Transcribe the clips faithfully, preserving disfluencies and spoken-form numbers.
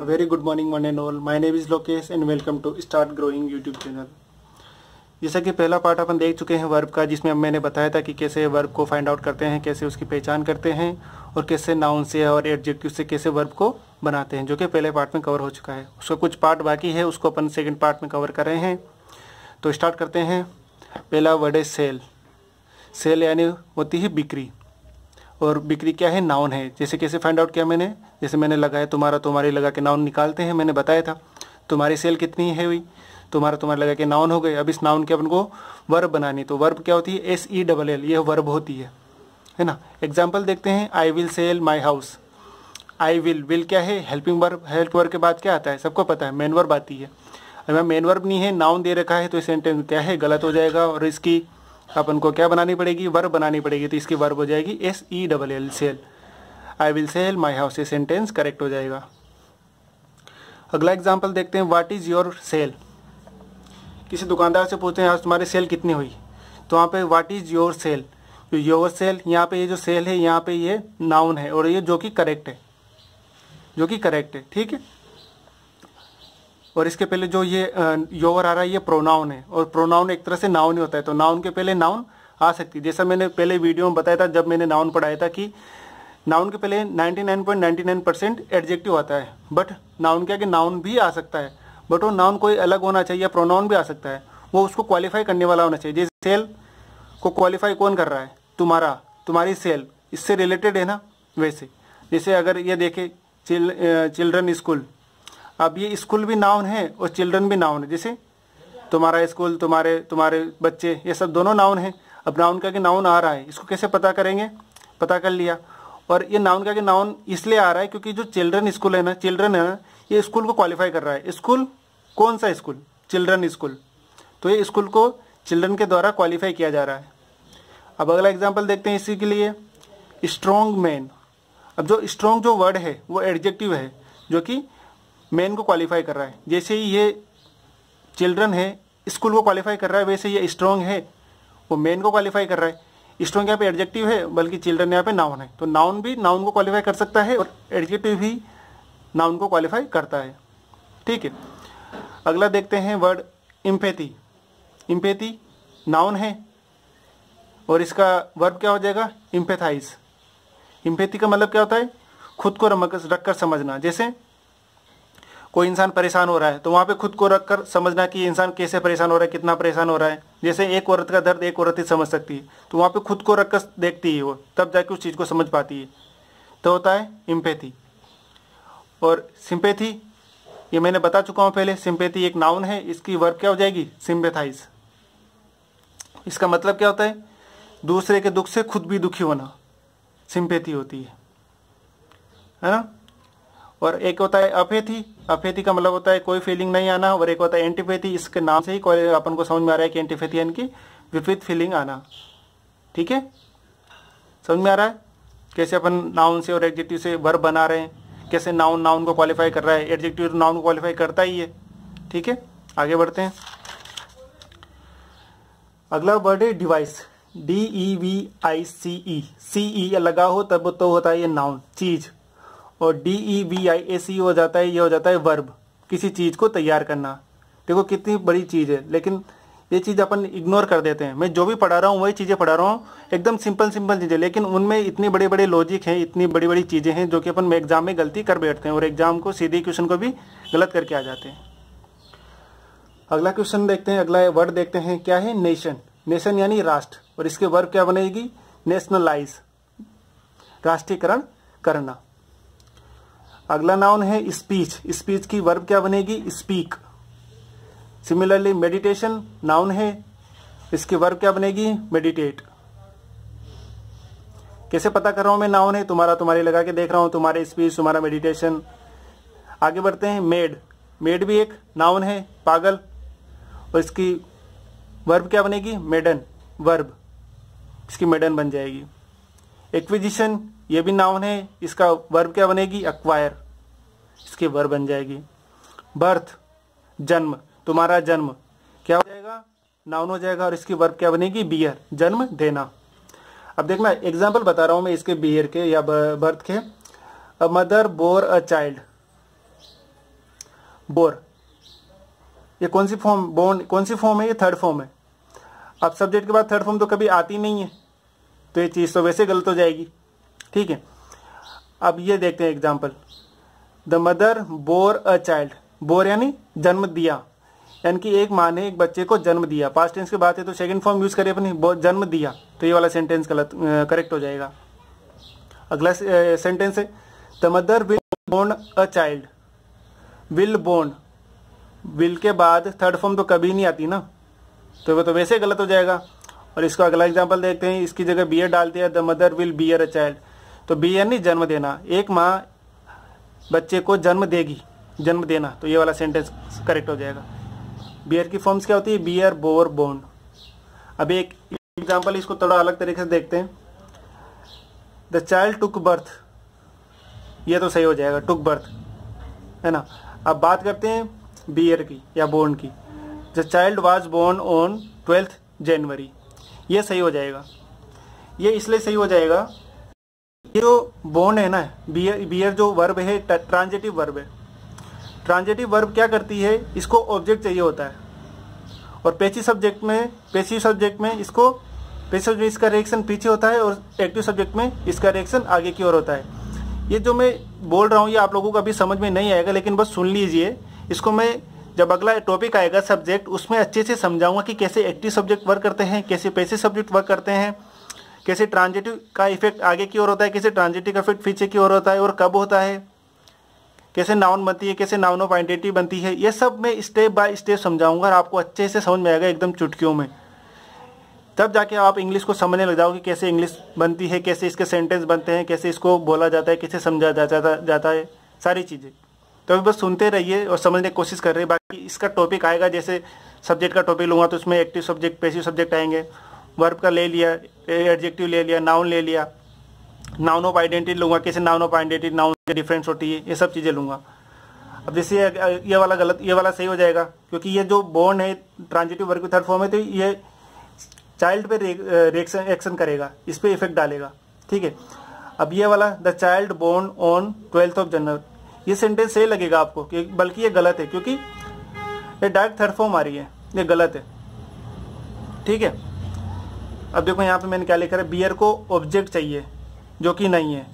Very good morning one and all. My name is Lokesh and welcome to start growing YouTube channel. जैसा कि पहला part अपन देख चुके हैं वर्ब का, जिसमें मैंने बताया था कि कैसे वर्ब को फाइंड आउट करते हैं, कैसे उसकी पहचान करते हैं और कैसे नाउन से और एडजेक्टिव से कैसे वर्ब को बनाते हैं, जो कि पहले पार्ट में कवर हो चुका है। उसका कुछ पार्ट बाकी है, उसको अपन सेकेंड पार्ट में कवर कर रहे हैं। तो स्टार्ट करते हैं। पहला वर्ड है सेल। सेल यानी होती है बिक्री, और बिक्री क्या है? नाउन है। जैसे कैसे फाइंड आउट किया मैंने, जैसे मैंने लगाया तुम्हारा तुम्हारी लगा के नाउन निकालते हैं, मैंने बताया था। तुम्हारी सेल कितनी है हुई, तुम्हारा तुम्हारा लगा के नाउन हो गए। अब इस नाउन के अपन को वर्ब बनानी, तो वर्ब क्या होती है? एस ई डबल एल, ये वर्ब होती है, है ना। एग्जाम्पल देखते हैं। I will sell my house. I will, will क्या है? Helping verb. हेल्प वर्ब के बाद क्या आता है? सबको पता है, मेन वर्ब आती है। अगर मेन वर्ब नहीं है, नाउन दे रखा है, तो सेंटेंस क्या है? गलत हो जाएगा, और इसकी अपन को क्या बनानी पड़ेगी? वर्ब बनानी पड़ेगी। तो इसकी वर्ब हो जाएगी S E double L, sell. I will sell my house, ये सेंटेंस करेक्ट हो जाएगा। अगला एग्जाम्पल देखते हैं। What is your sell. किसी दुकानदार से पूछते हैं आज तुम्हारी सेल कितनी हुई, तो वहाँ पे व्हाट इज़ योर सेल। तो योर सेल, यहाँ पे ये जो सेल है, यहाँ पे ये नाउन है, और ये जो कि करेक्ट है, जो कि करेक्ट है, ठीक है। और इसके पहले जो ये योर आ रहा है, ये प्रोनाउन है, और प्रोनाउन एक तरह से नाउन ही होता है, तो नाउन के पहले नाउन आ सकती है। जैसा मैंने पहले वीडियो में बताया था, जब मैंने नाउन पढ़ाया था, कि नाउन के पहले निन्यानवे पॉइंट निन्यानवे परसेंट एडजेक्टिव आता है, बट नाउन क्या कि नाउन भी आ सकता है, बट वो नाउन कोई अलग होना चाहिए, या प्रोनाउन भी आ सकता है, वो उसको क्वालिफाई करने वाला होना चाहिए। जैसे सेल को क्वालिफाई कौन कर रहा है? तुम्हारा, तुम्हारी सेल, इससे रिलेटेड है ना। वैसे जैसे अगर ये देखे चिल चिल्ड्रन स्कूल, अब ये स्कूल भी नाउन है और चिल्ड्रन भी नाउन है। जैसे तुम्हारा स्कूल, तुम्हारे तुम्हारे बच्चे, ये सब दोनों नाउन है। अब नाउन का कि नाउन आ रहा है, इसको कैसे पता करेंगे? पता कर लिया। और ये नाउन का कि नाउन इसलिए आ रहा है क्योंकि जो चिल्ड्रन स्कूल है ना, चिल्ड्रन है ना, ये स्कूल को क्वालिफाई कर रहा है। स्कूल कौन सा स्कूल? Children school. तो ये स्कूल को चिल्ड्रन के द्वारा क्वालिफाई किया जा रहा है। अब अगला एग्जाम्पल देखते हैं इसी के लिए। Strong man. अब जो स्ट्रॉन्ग जो वर्ड है वो एडजेक्टिव है, जो कि मैन को क्वालिफाई कर रहा है। जैसे ही ये चिल्ड्रन है, स्कूल को क्वालिफाई कर रहा है, वैसे ये स्ट्रॉन्ग है, वो मैन को क्वालिफाई कर रहा है। स्ट्रॉन्ग यहाँ पे एडजेक्टिव है, बल्कि चिल्ड्रन यहाँ पे नाउन है। तो नाउन भी नाउन को क्वालिफाई कर सकता है, और एडजेक्टिव भी नाउन को क्वालिफाई करता है, ठीक है। अगला देखते हैं वर्ड इम्पैथी। इम्पैथी नाउन है, और इसका वर्ब क्या हो जाएगा? इम्पैथाइज। इम्पैथी का मतलब क्या होता है? खुद को रख कर समझना। जैसे कोई इंसान परेशान हो रहा है, तो वहाँ पे खुद को रख कर समझना कि इंसान कैसे परेशान हो रहा है, कितना परेशान हो रहा है। जैसे एक औरत का दर्द एक औरत ही समझ सकती है, तो वहाँ पे खुद को रख कर देखती है वो, तब जाके उस चीज़ को समझ पाती है, तो होता है इम्पैथी। और सिंपैथी, ये मैंने बता चुका हूँ पहले। सिंपैथी एक नाउन है, इसकी वर्ब क्या हो जाएगी? सिंपैथाइज। इसका मतलब क्या होता है? दूसरे के दुख से खुद भी दुखी होना, सिंपैथी होती है, है ना। और एक होता है अपेथी। अपेथी का मतलब होता है कोई फीलिंग नहीं आना, और एक होता है एंटीपैथी। इसके नाम से ही कोई अपन को समझ में आ रहा है कि एंटीपैथी यानी कि विपरीत फीलिंग आना, ठीक है। समझ में आ रहा है कैसे अपन नाउन से और एडजेक्टिव से वर्ब बना रहे हैं, कैसे नाउन नाउन को क्वालिफाई कर रहा है, एडजेक्टिव नाउन को क्वालिफाई करता ही है, ठीक है। आगे बढ़ते हैं। अगला वर्ड है device. D E V I C E. C E लगा हो तब तो होता है ये नाउन, चीज, और डी ई वी आई ए सी हो जाता है, ये हो जाता है वर्ब, किसी चीज़ को तैयार करना। देखो कितनी बड़ी चीज़ है, लेकिन ये चीज़ अपन इग्नोर कर देते हैं। मैं जो भी पढ़ा रहा हूँ वही चीज़ें पढ़ा रहा हूँ, एकदम सिंपल सिंपल चीज़ें, लेकिन उनमें इतनी बड़े बड़े लॉजिक हैं, इतनी बड़ी बड़ी चीज़ें हैं, जो कि अपन एग्जाम में गलती कर बैठते हैं, और एग्जाम को सीधे क्वेश्चन को भी गलत करके आ जाते हैं। अगला क्वेश्चन देखते हैं, अगला वर्ड देखते हैं, क्या है? नेशन। नेशन यानी राष्ट्र, और इसके वर्ब क्या बनेगी? नेशनलाइज, राष्ट्रीयकरण करना। अगला नाउन है स्पीच। स्पीच की वर्ब क्या बनेगी? स्पीक। सिमिलरली मेडिटेशन नाउन है, इसकी वर्ब क्या बनेगी? मेडिटेट। कैसे पता कर रहा हूं मैं नाउन है? तुम्हारा तुम्हारी लगा के देख रहा हूं, तुम्हारे स्पीच, तुम्हारा मेडिटेशन। आगे बढ़ते हैं। मेड। मेड भी एक नाउन है, पागल, और इसकी वर्ब क्या बनेगी? मेडन, वर्ब, इसकी मेडन बन जाएगी। एक्विजिशन, ये भी नाउन है, इसका वर्ब क्या बनेगी? अक्वायर, इसकी वर्ब बन जाएगी। बर्थ, जन्म, तुम्हारा जन्म क्या हो जाएगा? नाउन हो जाएगा, और इसकी वर्ब क्या बनेगी? बियर, जन्म देना। अब देखना एग्जाम्पल बता रहा हूं मैं इसके बियर के या बर्थ के। A mother bore a child. Bore, ये कौन सी फॉर्म, बोन कौन सी फॉर्म है, ये थर्ड फॉर्म है। अब सब्जेक्ट के बाद थर्ड फॉर्म तो कभी आती नहीं है, तो ये चीज़ तो वैसे गलत हो जाएगी, ठीक है। अब ये देखते हैं example, the mother bore a child, bore यानी जन्म दिया, यानी कि एक माँ ने एक बच्चे को जन्म दिया। पास्ट टेंस की बात है तो सेकंड फॉर्म यूज करिए अपनी, जन्म दिया, तो ये वाला सेंटेंस गलत करेक्ट हो जाएगा। अगला सेंटेंस है the mother will born a child, will born, will के बाद थर्ड फॉर्म तो कभी नहीं आती ना, तो वो तो वैसे गलत हो जाएगा। और इसका अगला एग्जाम्पल देखते हैं, इसकी जगह बियर डालते हैं, the mother will bear a child, तो बियर नहीं जन्म देना, एक माँ बच्चे को जन्म देगी, जन्म देना, तो ये वाला सेंटेंस करेक्ट हो जाएगा। बियर की फॉर्म्स क्या होती है, बियर, बोर, बोर्न। अब एक एग्जाम्पल इसको थोड़ा अलग तरीके से देखते हैं, द चाइल्ड टुक बर्थ, ये तो सही हो जाएगा, टुक बर्थ, है ना। अब बात करते हैं बियर की या बोर्न की, the child was born on twelfth January, ये सही हो जाएगा। ये इसलिए सही हो जाएगा, ये जो बोर्न है ना, बियर, बियर जो वर्ब है ट्रांजिटिव वर्ब है। ट्रांजिटिव वर्ब क्या करती है, इसको ऑब्जेक्ट चाहिए होता है, और पैसिव सब्जेक्ट में, पैसिव सब्जेक्ट में इसको, पैसिव में इसका रिएक्शन पीछे होता है, और एक्टिव सब्जेक्ट में इसका रिएक्शन आगे की ओर होता है। ये जो मैं बोल रहा हूँ ये आप लोगों को अभी समझ में नहीं आएगा, लेकिन बस सुन लीजिए इसको। मैं जब अगला टॉपिक आएगा सब्जेक्ट, उसमें अच्छे से समझाऊंगा कि कैसे एक्टिव सब्जेक्ट वर्क करते हैं, कैसे पैसिव सब्जेक्ट वर्क करते हैं, कैसे ट्रांजिटिव का इफेक्ट आगे की ओर होता है, कैसे ट्रांजिटिव का इफेक्ट पीछे की ओर होता है और कब होता है, कैसे नाउन बनती है, कैसे नाउन ऑफ आइडेंटिटी बनती है। ये सब मैं स्टेप बाय स्टेप समझाऊंगा और आपको अच्छे से समझ में आएगा एकदम चुटकियों में। तब जाके आप इंग्लिश को समझने लग जाओगे, कैसे इंग्लिश बनती है, कैसे इसके सेंटेंस बनते हैं, कैसे इसको बोला जाता है, कैसे समझा जाता जाता है, सारी चीज़ें। तो अभी बस सुनते रहिए और समझने की कोशिश कर रहे हैं। बाकी इसका टॉपिक आएगा, जैसे सब्जेक्ट का टॉपिक लूँगा तो उसमें एक्टिव सब्जेक्ट, पैसिव सब्जेक्ट आएंगे, वर्ब का ले लिया, एडजेक्टिव ले लिया, नाउन ले लिया, नाउन ऑफ आइडेंटिटी लूँगा, कैसे नाउन ऑफ आइडेंटिटी नाउन से डिफरेंस होती है, ये सब चीज़ें लूँगा। अब जैसे ये वाला गलत, ये वाला सही हो जाएगा, क्योंकि ये जो बोर्न है ट्रांजिटिव वर्ब की थर्ड फॉर्म है, तो ये चाइल्ड पे रिएक्शन एक्शन करेगा, इस पे इफेक्ट डालेगा, ठीक है। अब ये वाला the child born on twelfth of January, ये सेंटेंस सही लगेगा आपको, बल्कि ये गलत है, क्योंकि ये डायरेक्ट थर्ड फॉर्म आ रही है, ये गलत है, ठीक है। अब देखो यहाँ पे मैंने क्या लिखा है, बियर को ऑब्जेक्ट चाहिए, जो कि नहीं है।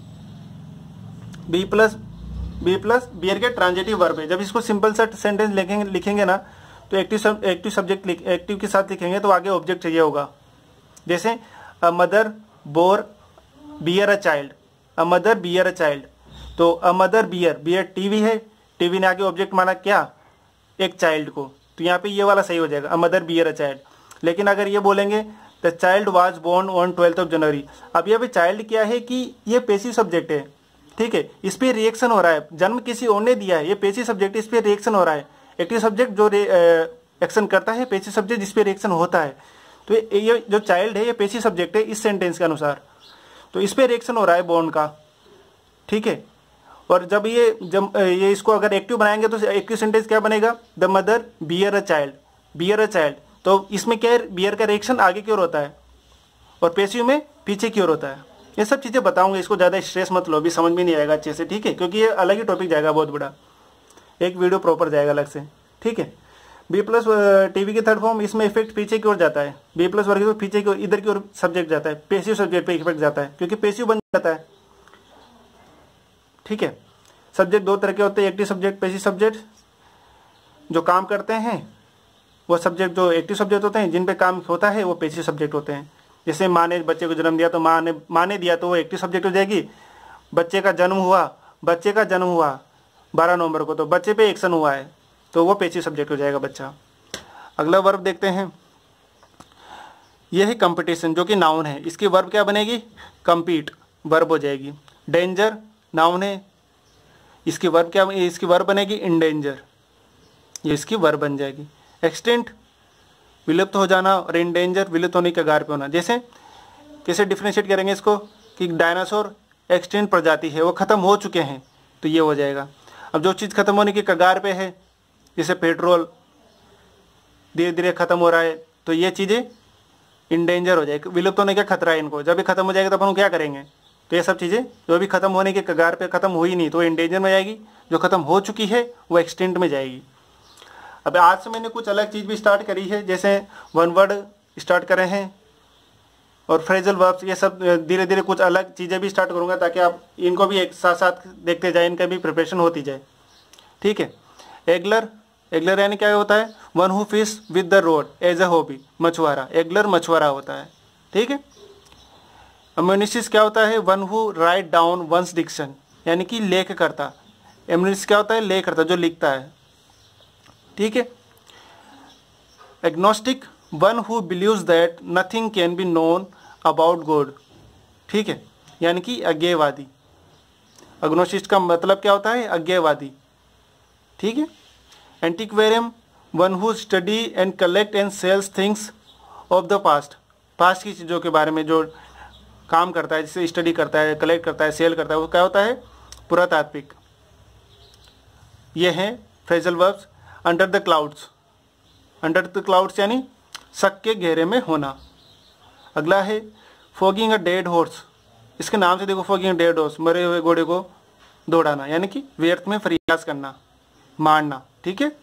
B plus B plus bear के ट्रांजिटिव वर्ब है। जब इसको सिंपल सा सेंटेंस लिखेंगे लिखेंगे ना, तो एक्टिव सब एक्टिव सब्जेक्ट एक्टिव के साथ लिखेंगे तो आगे ऑब्जेक्ट चाहिए होगा। जैसे a mother bore bear a child, a mother bear a child, तो a mother bear, bear TV है, टीवी ने आगे ऑब्जेक्ट माना क्या, एक चाइल्ड को, तो यहाँ पे ये वाला सही हो जाएगा, a mother bear a child. लेकिन अगर ये बोलेंगे the child was born on twelfth of January, अब ये भी चाइल्ड क्या है कि ये पैसिव सब्जेक्ट है, ठीक है, इस पे रिएक्शन हो रहा है, जन्म किसी और ने दिया है, ये पैसिव सब्जेक्ट, इस पे रिएक्शन हो रहा है। एक्टिव सब्जेक्ट जो एक्शन करता है, पैसिव सब्जेक्ट जिस पे रिएक्शन होता है। तो ये जो चाइल्ड है ये पैसिव सब्जेक्ट है इस सेंटेंस के अनुसार, तो इस पे रिएक्शन हो रहा है बोर्न का, ठीक है। और जब ये जब ये इसको अगर एक्टिव बनाएंगे तो एक्टिव सेंटेंस क्या बनेगा, the mother bear a child, bear a child, तो इसमें क्या है, बियर का रिएक्शन आगे की ओर होता है और पैसिव में पीछे की ओर होता है। ये सब चीज़ें बताऊंगा, इसको ज़्यादा स्ट्रेस मत लो, अभी समझ में नहीं आएगा अच्छे से, ठीक है, क्योंकि ये अलग ही टॉपिक जाएगा, बहुत बड़ा एक वीडियो प्रॉपर जाएगा अलग से, ठीक है। बी प्लस टीवी की थर्ड फॉर्म, इसमें इफेक्ट पीछे की ओर जाता है, बी प्लस वर्ग की पीछे की ओर, इधर की ओर सब्जेक्ट जाता है, पैसिव सब्जेक्ट पे इफेक्ट जाता है, क्योंकि पैसिव बन जाता है, ठीक है। सब्जेक्ट दो तरह के होते हैं, एक्टिव सब्जेक्ट, पैसिव सब्जेक्ट। जो काम करते हैं वो सब्जेक्ट जो एक्टिव सब्जेक्ट होते हैं, जिन पे काम होता है वो पैसिव सब्जेक्ट होते हैं। जैसे माँ ने बच्चे को जन्म दिया, तो माँ ने माँ ने दिया तो वो एक्टिव सब्जेक्ट हो जाएगी। बच्चे का जन्म हुआ, बच्चे का जन्म हुआ बारह नवंबर को, तो बच्चे पे एक्शन हुआ है, तो वो पैसिव सब्जेक्ट हो जाएगा बच्चा। अगला वर्ब देखते हैं, यह है कंपटीशन, जो कि नाउन है, इसकी वर्ब क्या बनेगी, कम्पीट, वर्ब हो जाएगी। डेंजर नाउन है, इसकी वर्ब क्या, इसकी वर्ब बनेगी इंडेंजर, ये इसकी वर्ब बन जाएगी। एक्सटेंट विलुप्त हो जाना, और इंडेंजर विलुप्त होने के कगार पे होना। जैसे कैसे डिफ्रेंशिएट करेंगे इसको कि डायनासोर एक्सटेंट प्रजाति है, वो खत्म हो चुके हैं, तो ये हो जाएगा। अब जो चीज़ खत्म होने की कगार पे है, जैसे पेट्रोल धीरे धीरे खत्म हो रहा है, तो ये चीज़ें इंडेंजर हो जाएगी, विलुप्त होने का खतरा है इनको। जब भी खत्म हो जाएगा तो अपन क्या करेंगे, तो ये सब चीज़ें जो भी खत्म होने के कगार पे खत्म हुई नहीं, तो इंडेंजर में जाएगी, जो ख़त्म हो चुकी है वो एक्सटेंड में जाएगी। अब आज से मैंने कुछ अलग चीज़ भी स्टार्ट करी है, जैसे वन वर्ड स्टार्ट करे हैं और फ्रेजल वर्ब्स, ये सब धीरे धीरे कुछ अलग चीज़ें भी स्टार्ट करूँगा ताकि आप इनको भी एक साथ साथ देखते जाए, इनका भी प्रिपरेशन होती जाए। ठीक है। एगलर, एगलर यानी क्या होता है? One who fish with the rod as a hobby, मछुआरा। एगलर मछुआरा होता है। ठीक है। एम्यूनिसिस क्या होता है? One who write down one's diction, यानी कि लेख करता। एम्यूनिसिस क्या होता है? लेख करता, जो लिखता है। ठीक है। Agnostic, one who believes that nothing can be known about God. ठीक है, यानी कि अज्ञेयवादी। एग्नोस्टिक का मतलब क्या होता है? अज्ञेयवादी। ठीक है। Antiquarian, one who study and collect and sells things of the past, past की चीज़ों के बारे में जो काम करता है, जिसे स्टडी करता है, कलेक्ट करता है, सेल करता है, वो क्या होता है? पुरातात्विक। ये हैं phrasal verbs. Under the clouds, under the clouds यानी शक के घेरे में होना। अगला है फॉगिंग अ डेड हॉर्स। इसके नाम से देखो, फॉगिंग अ डेड हॉर्स, मरे हुए घोड़े को दौड़ाना, यानी कि व्यर्थ में प्रयास करना, मारना। ठीक है।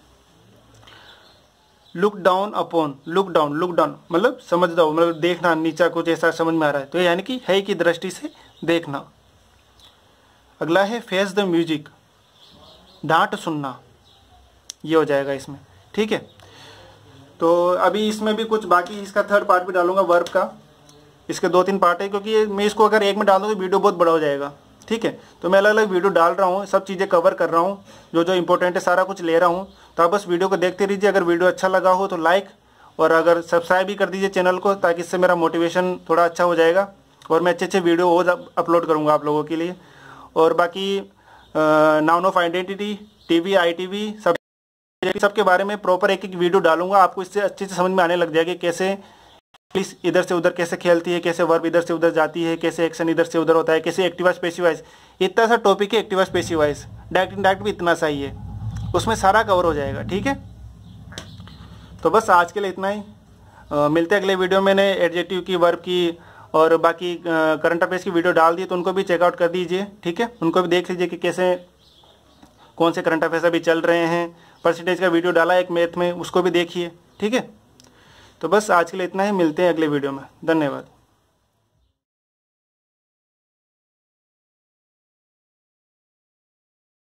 Look down upon, look down, look down मतलब समझ दो, मतलब देखना नीचा, कुछ ऐसा समझ में आ रहा है तो यानी कि है की दृष्टि से देखना। अगला है फेस द म्यूजिक, डांट सुनना, ये हो जाएगा इसमें। ठीक है। तो अभी इसमें भी कुछ बाकी, इसका थर्ड पार्ट भी डालूंगा वर्ब का। इसके दो तीन पार्ट है, क्योंकि मैं इसको अगर एक में डाल दूँ तो वीडियो बहुत बड़ा हो जाएगा। ठीक है। तो मैं अलग अलग वीडियो डाल रहा हूँ, सब चीज़ें कवर कर रहा हूँ, जो जो इंपॉर्टेंट है सारा कुछ ले रहा हूँ। तो आप बस वीडियो को देखते रहिए। अगर वीडियो अच्छा लगा हो तो लाइक, और अगर सब्सक्राइब भी कर दीजिए चैनल को, ताकि इससे मेरा मोटिवेशन थोड़ा अच्छा हो जाएगा और मैं अच्छे अच्छे वीडियो और अपलोड करूँगा आप लोगों के लिए। और बाकी noun of identity, T V, I T V, सब सबके बारे में प्रॉपर एक एक वीडियो डालूंगा। आपको इससे अच्छे से समझ में आने लग जाएगी कैसे इंग्लिश इधर से उधर कैसे खेलती है, कैसे वर्ब इधर से उधर जाती है, कैसे एक्शन इधर से उधर होता है, कैसे एक्टिव वॉइस पैसिव वॉइस। इतना सा टॉपिक है active voice passive voice, direct indirect भी इतना सा ही है, उसमें सारा कवर हो जाएगा। ठीक है। तो बस आज के लिए इतना ही। आ, मिलते हैं अगले वीडियो में। मैंने एडजेक्टिव की, वर्ब की और बाकी करंट अफेयर्स की वीडियो डाल दी, तो उनको भी चेकआउट कर दीजिए। ठीक है। उनको भी देख लीजिए कि कैसे कौन से करंट अफेयर्स अभी चल रहे हैं। परसेंटेज का वीडियो डाला एक मैथ में, उसको भी देखिए। ठीक है। तो बस आज के लिए इतना ही। मिलते हैं अगले वीडियो में। धन्यवाद।